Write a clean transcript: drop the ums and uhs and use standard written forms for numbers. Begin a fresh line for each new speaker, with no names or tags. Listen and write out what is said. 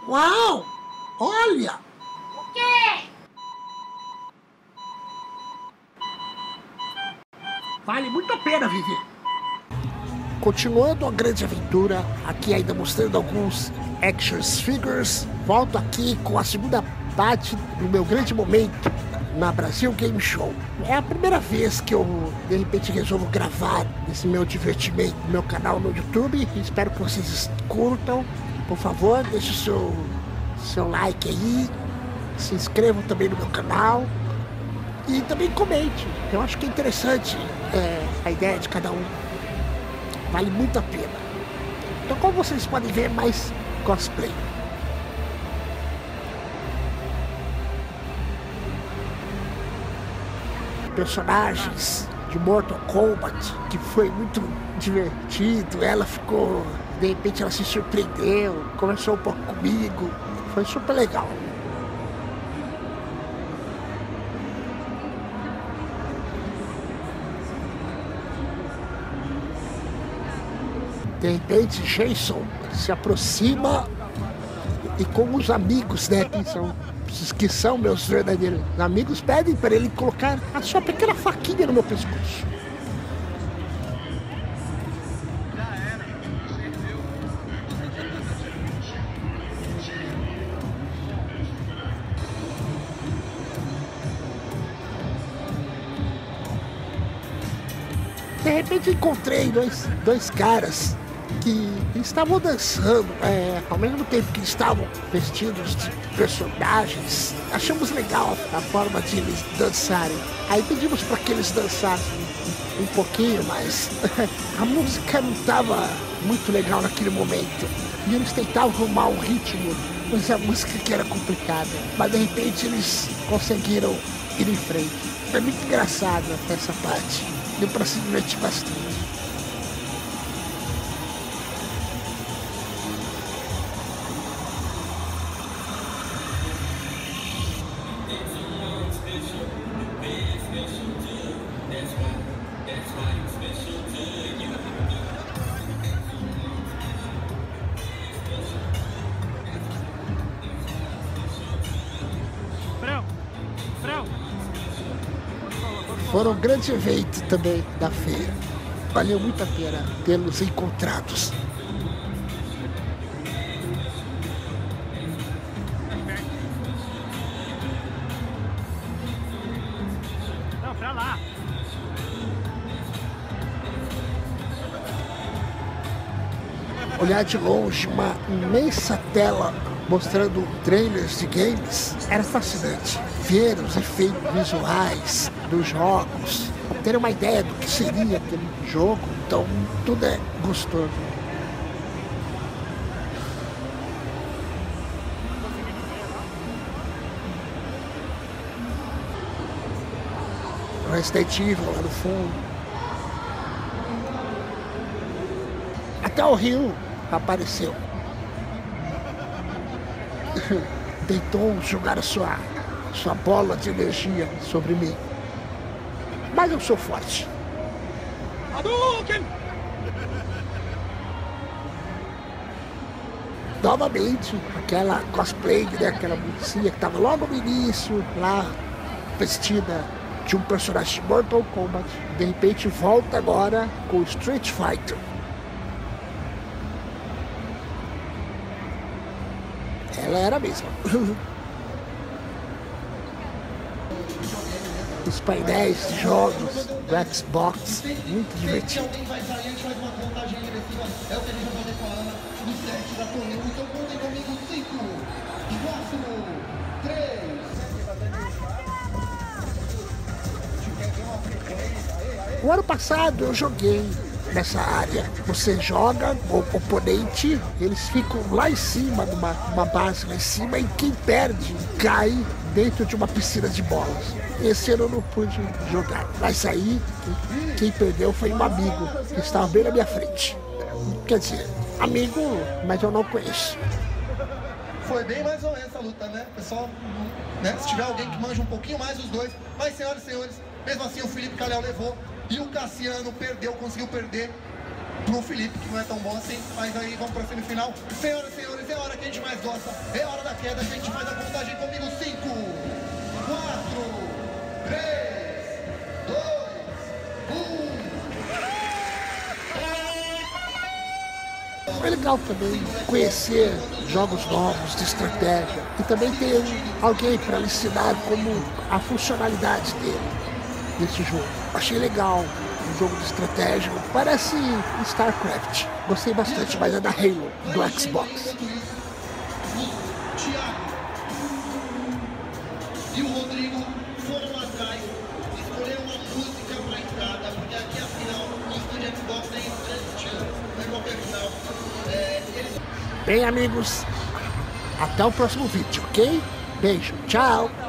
Uau! Olha!
O quê?
Vale muito a pena viver. Continuando a grande aventura, aqui ainda mostrando alguns action figures, volto aqui com a segunda parte do meu grande momento na Brasil Game Show. É a primeira vez que eu, de repente, resolvo gravar esse meu divertimento no meu canal no YouTube. Espero que vocês curtam. Por favor, deixe o seu like aí, se inscrevam também no meu canal e também comente. Eu acho que é interessante a ideia de cada um. Vale muito a pena. Então, como vocês podem ver, mais cosplay. Personagens de Mortal Kombat, que foi muito divertido. Ela ficou, de repente ela se surpreendeu, conversou um pouco comigo. Foi super legal. De repente, Jason se aproxima e com os amigos, né, que são meus verdadeiros amigos, pedem para ele colocar a sua pequena faquinha no meu pescoço. De repente encontrei dois caras que estavam dançando, ao mesmo tempo que estavam vestidos de personagens. Achamos legal a forma de eles dançarem. Aí pedimos para que eles dançassem um pouquinho, mas a música não estava muito legal naquele momento. E eles tentavam arrumar um ritmo, mas a música que era complicada. Mas de repente eles conseguiram ir em frente. É muito engraçado essa parte. Deu para se divertir bastante. Foram um grande evento também da feira. Valeu muito a pena tê-los encontrados.
Não, pra lá.
Olhar de longe uma imensa tela mostrando trailers de games era fascinante. Ver os efeitos visuais dos jogos, ter uma ideia do que seria aquele jogo, então tudo é gostoso. Resident Evil lá no fundo. Até o Ryu apareceu. Tentou jogar a sua bola de energia sobre mim. Mas eu sou forte. Hadouken! Novamente, aquela cosplay, né, aquela mocinha que estava logo no início, lá, vestida de um personagem de Mortal Kombat. De repente volta agora com Street Fighter. Ela era mesmo. Os painéis de jogos do Xbox, muito divertido. O ano passado eu joguei nessa área. Você joga com o oponente, eles ficam lá em cima, numa base lá em cima, e quem perde cai dentro de uma piscina de bolas. Esse ano eu não pude jogar, mas aí quem perdeu foi um amigo que estava bem na minha frente. Quer dizer, amigo, mas eu não conheço.
Foi bem mais ou menos essa luta, né? Pessoal, né? Se tiver alguém que manja um pouquinho mais os dois, mas senhoras e senhores, mesmo assim o Felipe Calhau levou e o Cassiano perdeu, conseguiu perder. pro Felipe, que não é tão bom assim, mas aí vamos pra semifinal. Senhoras e senhores, é a hora que a gente mais gosta, é a hora da queda, a gente faz a contagem comigo. 5, 4, 3, 2, 1.
É legal também conhecer jogos novos de estratégia e também ter alguém para ensinar como a funcionalidade dele nesse jogo. Achei legal um jogo de estratégia, parece StarCraft. Gostei bastante, mas é da Halo, do Xbox.
O Thiago e o Rodrigo foram lá atrás, escolheram uma música pra entrada, porque aqui afinal o estúdio Xbox tem grandes chances, não é qualquer final.
Bem, amigos, até o próximo vídeo, ok? Beijo, tchau!